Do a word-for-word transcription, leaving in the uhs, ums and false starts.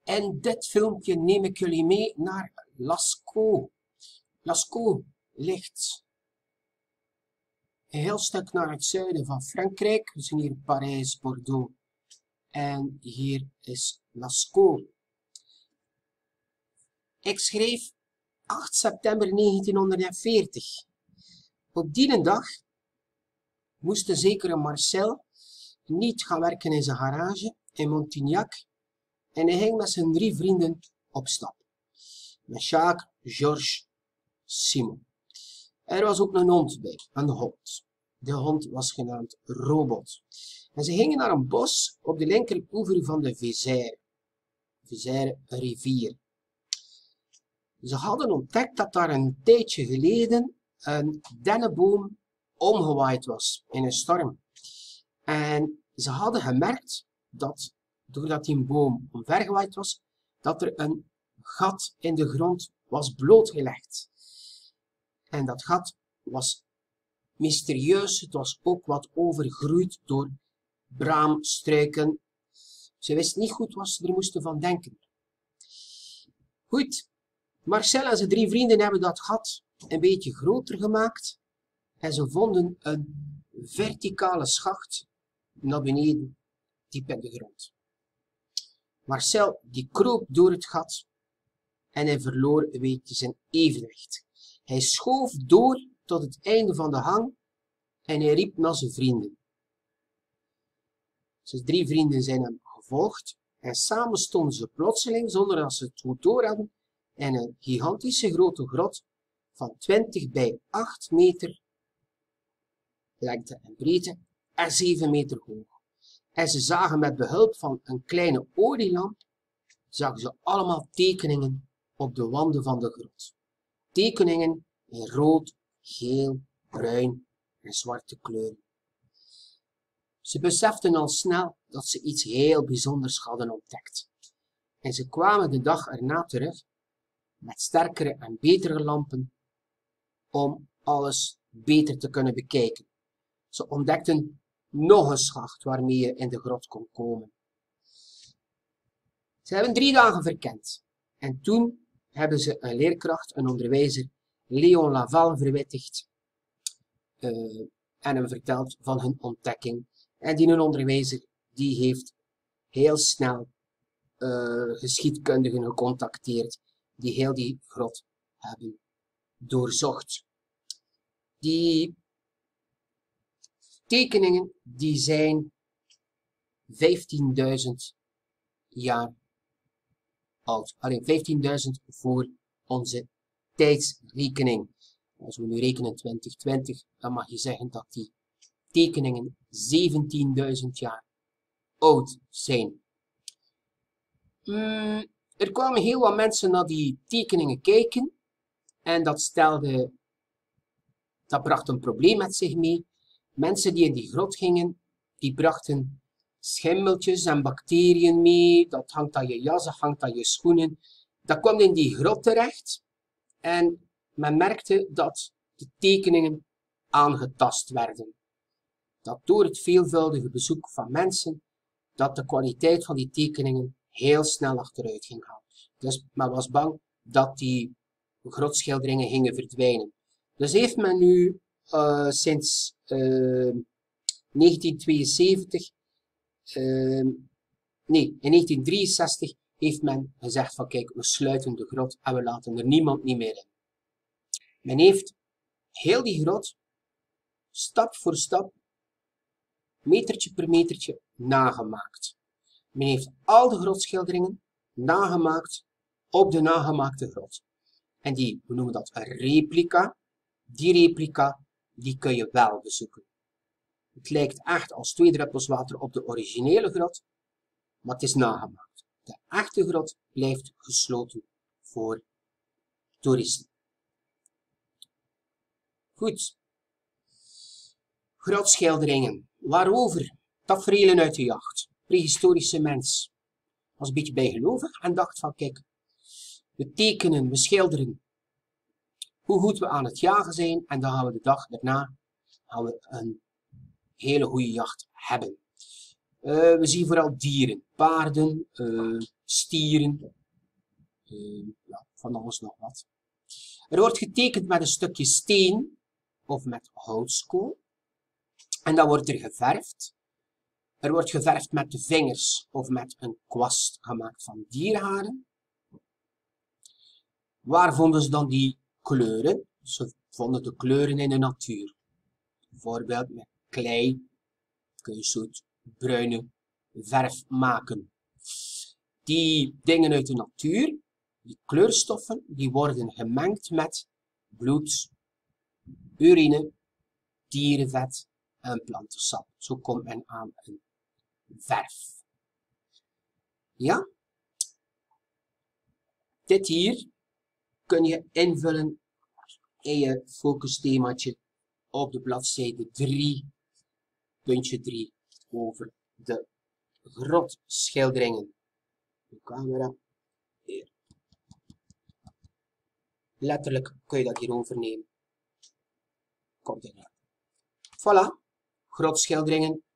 In dit filmpje neem ik jullie mee naar Lascaux. Lascaux ligt een heel stuk naar het zuiden van Frankrijk. We zien hier Parijs, Bordeaux en hier is Lascaux. Ik schreef acht september negentienhonderdveertig. Op die dag moest de zekere Marcel niet gaan werken in zijn garage in Montignac en hij ging met zijn drie vrienden op stap. Met Jacques, Georges, Simon. Er was ook een hond bij, een hond. De hond was genaamd Robot. En ze gingen naar een bos op de linkeroever van de Vézère. Vézère, een rivier. Ze hadden ontdekt dat daar een tijdje geleden een dennenboom omgewaaid was in een storm. En ze hadden gemerkt dat, doordat die boom omvergewaaid was, dat er een gat in de grond was blootgelegd. En dat gat was mysterieus, het was ook wat overgroeid door braamstruiken. Ze wisten niet goed wat ze er moesten van denken. Goed, Marcel en zijn drie vrienden hebben dat gat een beetje groter gemaakt en ze vonden een verticale schacht naar beneden, diep in de grond. Marcel die kroop door het gat en hij verloor een beetje zijn evenwicht. Hij schoof door tot het einde van de hang en hij riep naar zijn vrienden. Zijn drie vrienden zijn hem gevolgd en samen stonden ze plotseling, zonder dat ze het goed door hadden, in een gigantische grote grot van twintig bij acht meter lengte en breedte en zeven meter hoog. En ze zagen met behulp van een kleine olielamp, zagen ze allemaal tekeningen op de wanden van de grot. Tekeningen in rood, geel, bruin en zwarte kleuren. Ze beseften al snel dat ze iets heel bijzonders hadden ontdekt. En ze kwamen de dag erna terug met sterkere en betere lampen om alles beter te kunnen bekijken. Ze ontdekten nog een schacht waarmee je in de grot kon komen. Ze hebben drie dagen verkend en toen hebben ze een leerkracht, een onderwijzer, Léon Laval, verwittigd uh, en hem verteld van hun ontdekking. En die een onderwijzer die heeft heel snel uh, geschiedkundigen gecontacteerd die heel die grot hebben doorzocht. Die tekeningen die zijn vijftienduizend jaar oud. Alleen vijftienduizend voor onze tijdsrekening. Als we nu rekenen twintig twintig, dan mag je zeggen dat die tekeningen zeventienduizend jaar oud zijn. Mm, er kwamen heel wat mensen naar die tekeningen kijken en dat stelde, dat bracht een probleem met zich mee. Mensen die in die grot gingen, die brachten schimmeltjes en bacteriën mee. Dat hangt aan je jas, dat hangt aan je schoenen. Dat kwam in die grot terecht en men merkte dat de tekeningen aangetast werden. Dat door het veelvuldige bezoek van mensen, dat de kwaliteit van die tekeningen heel snel achteruit ging gaan. Dus men was bang dat die grotschilderingen gingen verdwijnen. Dus heeft men nu uh, sinds uh, negentien tweeënzeventig, uh, nee, in negentien drieënzestig heeft men gezegd van kijk, we sluiten de grot en we laten er niemand niet meer in. Men heeft heel die grot stap voor stap, metertje per metertje nagemaakt. Men heeft al de grotschilderingen nagemaakt op de nagemaakte grot. En die, we noemen dat een replica, die replica, die kun je wel bezoeken. Het lijkt echt als twee druppels water op de originele grot, maar het is nagemaakt. De echte grot blijft gesloten voor toeristen. Goed. Grotschilderingen. Waarover? Taferelen uit de jacht. Prehistorische mens was een beetje bijgelovig en dacht van kijk, we tekenen, we schilderen hoe goed we aan het jagen zijn en dan gaan we de dag daarna gaan we een hele goede jacht hebben. Uh, we zien vooral dieren, paarden, uh, stieren, uh, ja, van alles nog wat. Er wordt getekend met een stukje steen of met houtskool. En dan wordt er geverfd. Er wordt geverfd met de vingers of met een kwast gemaakt van dierharen. Waar vonden ze dan die kleuren? Ze vonden de kleuren in de natuur. Bijvoorbeeld met klei kun je een soort bruine verf maken. Die dingen uit de natuur, die kleurstoffen, die worden gemengd met bloed, urine, dierenvet en plantensap. Zo komt men aan een verf. Ja? Dit hier kun je invullen in je focusthemaatje op de bladzijde drie, puntje drie, over de grotschilderingen. De camera. Hier. Letterlijk kun je dat hier overnemen. Komt in. Voilà, grotschilderingen